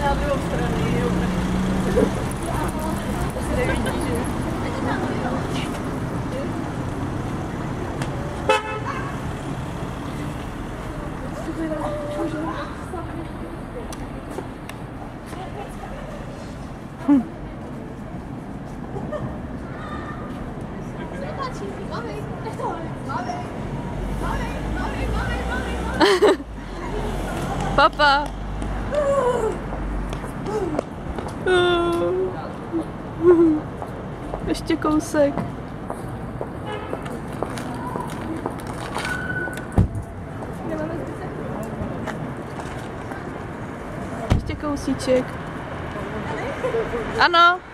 na druhou stranu. Papa. Ještě kousek. Ještě kousíček. Ano.